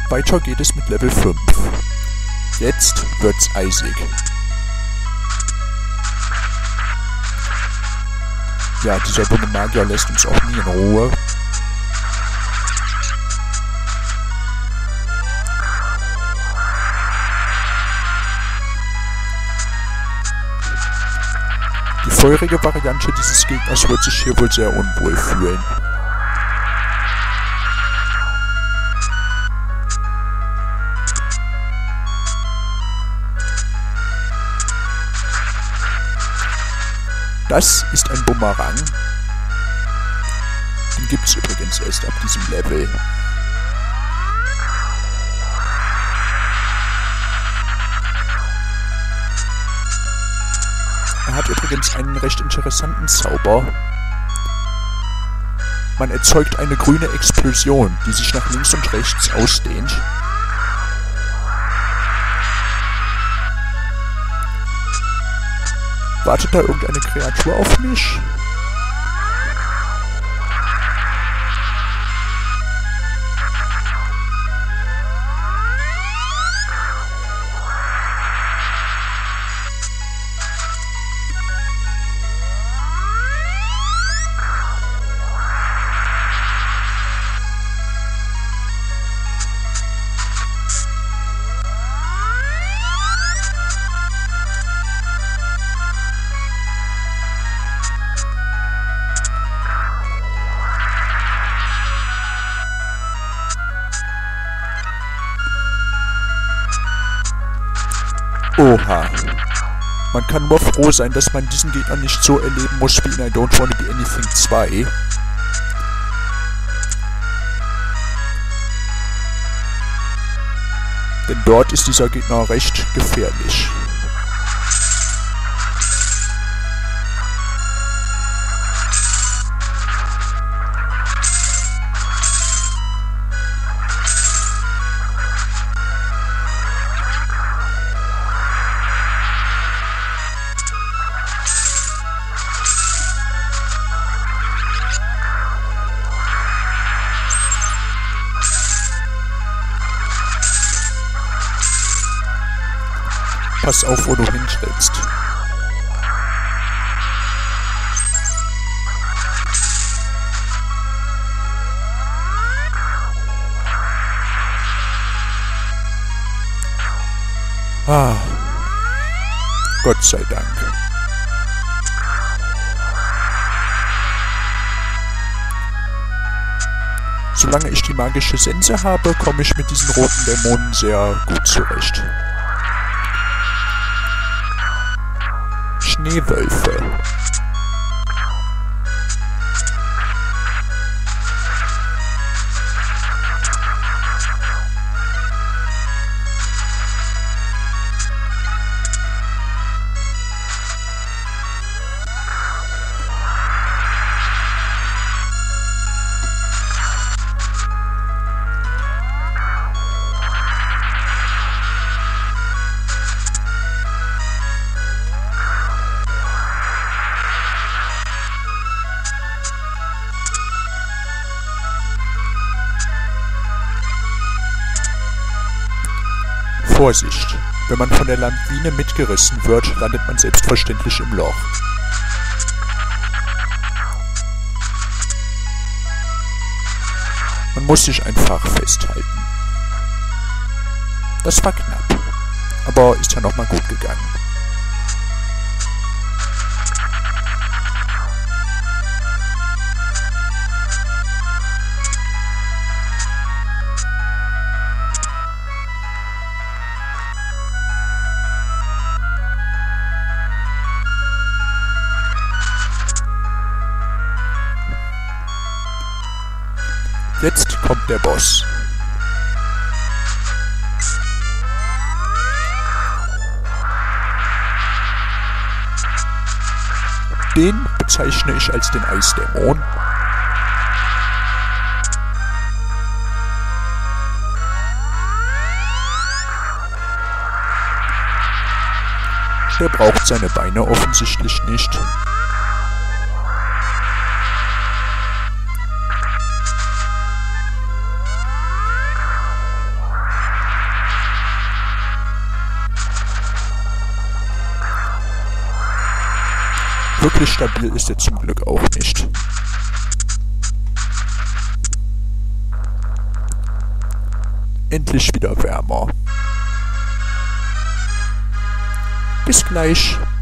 Weiter geht es mit Level 5. Jetzt wird's eisig. Ja, dieser dumme Magier lässt uns auch nie in Ruhe. Die feurige Variante dieses Gegners wird sich hier wohl sehr unwohl fühlen. Das ist ein Bumerang. Den gibt es übrigens erst ab diesem Level. Er hat übrigens einen recht interessanten Zauber. Man erzeugt eine grüne Explosion, die sich nach links und rechts ausdehnt. Wartet da irgendeine Kreatur auf mich? Oha. Man kann nur froh sein, dass man diesen Gegner nicht so erleben muss wie in I Don't Wanna Be Anything 2. Denn dort ist dieser Gegner recht gefährlich. Pass auf, wo du hintrittst. Ah, Gott sei Dank. Solange ich die magische Sense habe, komme ich mit diesen roten Dämonen sehr gut zurecht. Schneewölfe. Vorsicht! Wenn man von der Lawine mitgerissen wird, landet man selbstverständlich im Loch. Man muss sich einfach festhalten. Das war knapp, aber ist ja nochmal gut gegangen. Jetzt kommt der Boss. Den bezeichne ich als den Eisdämon. Der braucht seine Beine offensichtlich nicht. Wirklich stabil ist er zum Glück auch nicht. Endlich wieder wärmer. Bis gleich.